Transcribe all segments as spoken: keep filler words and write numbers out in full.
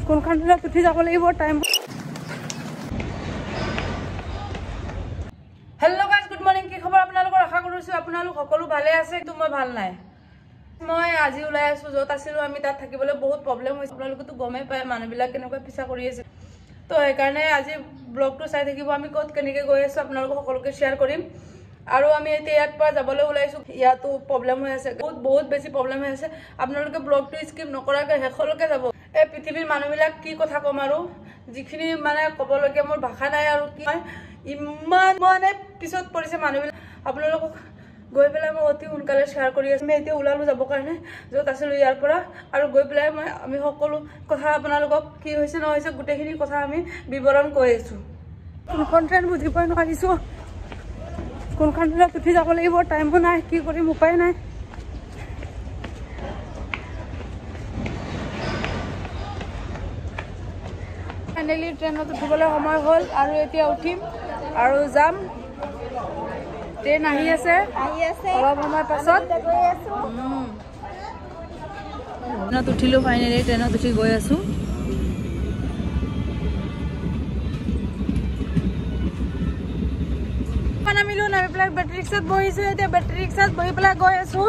কোনখন ট্ৰেইনত উঠি যাব লাগিব time. Hello' guys, good morning. কি খবৰ আপোনালোকৰ? আশা কৰিছোঁ আপোনালোক সকলো ভালে আছে, কিন্তু মই ভাল নাই। মই আজি ওলাই আছোঁ, য'ত আছিলোঁ আমি তাত থাকিবলৈ বহুত প্ৰব্লেম হৈছে। আপোনালোকেতো গমেই পায় মানুহবিলাক কেনেকুৱা পিছা কৰি আছে। তো সেইকাৰণে আজি ব্লগটো চাই থাকিব। আমি ক'ত কেনেকৈ গৈ আছোঁ আপোনালোকক সকলোকে শ্বেয়াৰ কৰিম। আৰু আমি এতিয়া ইয়াৰ পৰা যাবলৈ ওলাইছোঁ। ইয়াতো প্ৰব্লেম হৈ আছে, বহুত বহুত বেছি প্ৰব্লেম হৈ আছে। আপোনালোকে ব্লগটো স্কিপ নকৰাকৈ শেষলৈকে যাব। এই পৃথিৱীৰ মানুহবিলাক কি কথা ক'ম আৰু, যিখিনি মানে ক'বলগীয়া মোৰ ভাষা নাই আৰু। কি ইমান মানে পিছত পৰিছে মানুহবিলাক। আপোনালোকক গৈ পেলাই মই অতি সোনকালে শ্বেয়াৰ কৰি আছোঁ। আমি এতিয়া ওলালোঁ যাবৰ কাৰণে, য'ত আছিলোঁ ইয়াৰ পৰা। আৰু গৈ পেলাই মই আমি সকলো কথা আপোনালোকক কি হৈছে নহৈছে গোটেইখিনি কথা আমি বিৱৰণ কৰি আছোঁ। কোনখন ট্ৰেইন বুজিবই নোৱাৰিছোঁ, কোনখন ট্ৰেইনত উঠি যাব লাগিব টাইমো নাই, কি কৰিম উপায় নাই। ফাইনেলি ট্ৰেইনত উঠিবলৈ সময় হ'ল আৰু এতিয়া উঠিম আৰু যাম। ট্ৰেইন আহি আছে অলপ সময় পাছত। ট্ৰেইনত উঠিলোঁ, ফাইনেলি ট্ৰেইনত উঠি গৈ আছোঁ। নামিলোঁ, নামি পেলাই বেটাৰী ৰিক্সাত বহিছোঁ। এতিয়া বেটাৰী ৰিক্সাত বহি পেলাই গৈ আছোঁ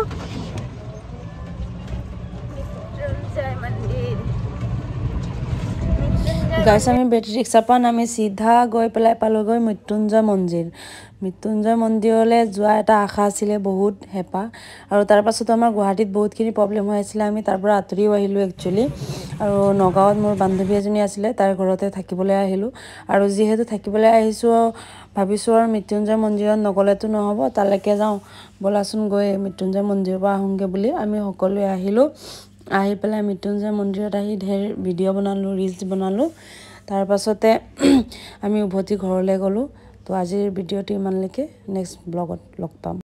গাইছ। আমি বেটাৰী ৰিক্সাৰ পৰা নামি চিধা গৈ পেলাই পালোঁগৈ মৃত্যুঞ্জয় মন্দিৰ। মৃত্যুঞ্জয় মন্দিৰলৈ যোৱা এটা আশা আছিলে, বহুত হেঁপাহ। আৰু তাৰ পাছতো আমাৰ গুৱাহাটীত বহুতখিনি প্ৰব্লেম হৈ আছিলে, আমি তাৰ পৰা আঁতৰিও আহিলোঁ একচুৱেলি। আৰু নগাঁৱত মোৰ বান্ধৱী এজনী আছিলে, তাইৰ ঘৰতে থাকিবলৈ আহিলোঁ। আৰু যিহেতু থাকিবলৈ আহিছোঁ, ভাবিছোঁ আৰু মৃত্যুঞ্জয় মন্দিৰত নগ'লেতো নহ'ব, তালৈকে যাওঁ ব'লাচোন, গৈ মৃত্যুঞ্জয় মন্দিৰৰ পৰা আহোঁগৈ বুলি আমি সকলোৱে আহিলোঁ। আহি পেলাই মৃত্যুঞ্জয় মন্দিৰত আহি ঢেৰ ভিডিঅ' বনালোঁ, ৰিলচ বনালোঁ। তাৰ পাছতে আমি উভতি ঘৰলৈ গ'লোঁ। তো আজিৰ ভিডিঅ'টো ইমানলৈকে, নেক্সট ব্লগত লগ পাম।